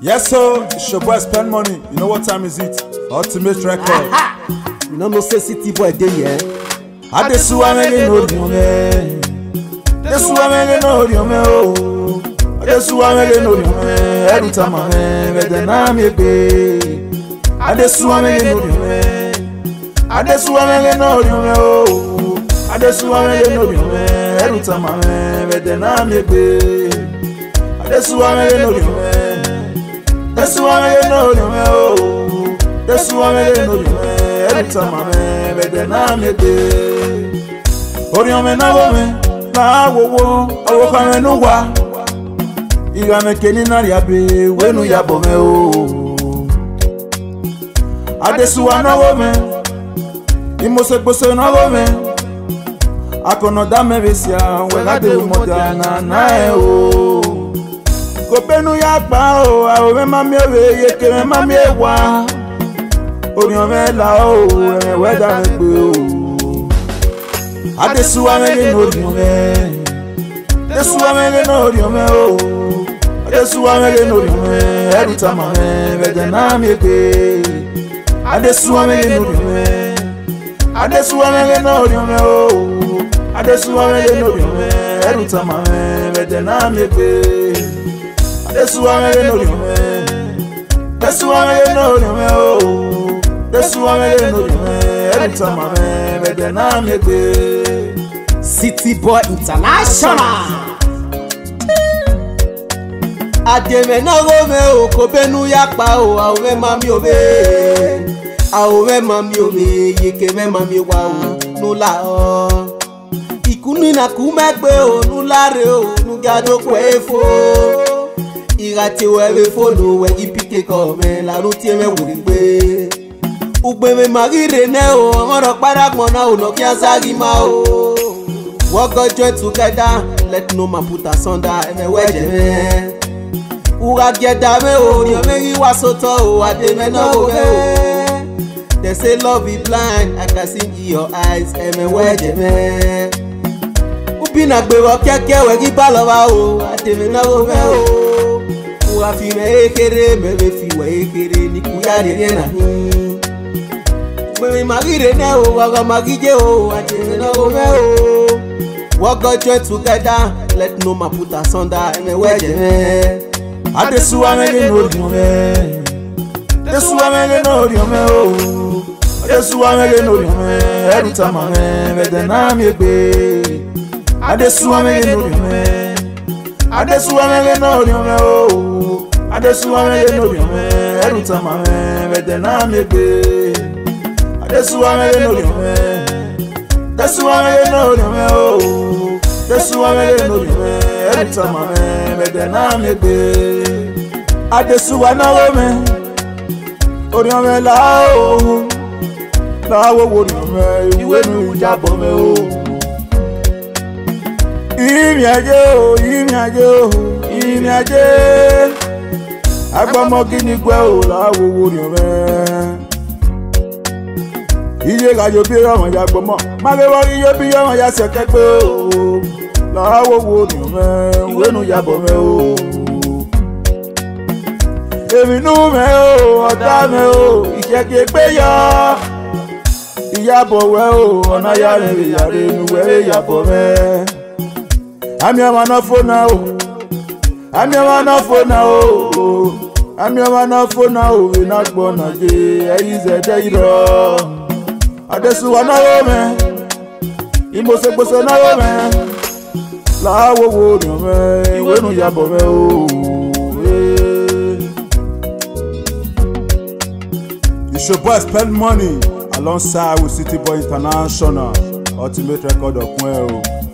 Yes, so it's your boy Spend Money. You know what time is it? Ultimate record. You know say city boy dey here. ADESUWA mege no diome. ADESUWA mege no diome o. ADESUWA mege no diome. Every time I me na me be. ADESUWA mege no diome. ADESUWA mege no diome o. ADESUWA mege no diome. Every time I me na me be. ADESUWA mege no diome. ADESUWA mege no diome o. ADESUWA mege no diome. Every time I me na me be. Oriome na wome na wowo owo kan nu wa. Iga me keni na riabe wenu ya bome o. ADESUWA na wome imose gbose na wome. Akono da me besia we ga de modana na o. Ko benu ya pa o a o me mami owe ye ke me mami ewa. Oriome la o e we da me gbe o. ADESUWA mege no diome. ADESUWA mege no diome o. ADESUWA mege no diome. Every time I me na me be. ADESUWA mege no diome. ADESUWA mege no diome o. ADESUWA mege no diome. Every time I me na me be. ADESUWA mege no diome. ADESUWA mege no diome o. ADESUWA mege no diome. Every time I me na me be. City boy international. Ademe na gome o ko benu ya pa o a o me mami o be. A o me mami o be ye ke me mami wa o no la o. Ikunu na ku me gbe o no la re o nu ga do ko efo. Irate we be follow we ipike ko me la ru ti me wo gbe. Ugbe me magi re ne o amoro para gbon na o no ki asagi ma o. Work God join together, let no man put asunder. Eme wejeme, uga geda me o, ni omegi wasoto o, ademe no go me. They say love is blind, I can see in your eyes. Eme wejeme, ubi na gbe wo keke wegi balova o, ademe no go me o. Uga fi me ekere, me be fi we ekere, ni kuya de na ni. Me magire ne o, waga magije o, ademe no go me o. Work God join together, let no man put asunder. Eme wejeme, ADESUWA mege no diome. ADESUWA mege no diome o. ADESUWA mege no diome. Every time I me na me be. ADESUWA mege no diome. ADESUWA mege no diome o. ADESUWA mege no diome. Every time I me na me be. ADESUWA mege no diome. ADESUWA mege no diome o. ADESUWA mege no diome. Every time I me na me be. ADESUWA na wome oriome la o. La wo oriome iwe nu ja bome o. Imi aje o, imi aje o, imi aje. Agbomo gini gwe o la wo oriome. Iye ga yo bi ọmọ ya gbomo ma le wo iye bi ọmọ ya se kegbe o la wo ni me wenu ya bo me o èmi nu me o ọ̀tá me o ije ke pe yo iya bo we o ọ̀nà ya re ya re nu we ya bo me ami ọmọ na fona o ami ọmọ na fona o ami ọmọ na fona o we na gbo na je eyi ze de iro. ADESUWA na wome imose gbose na wome la wo ni me wenu ya bo me o. It's your boy Spend Money alongside with City Boy International. Ultimate record of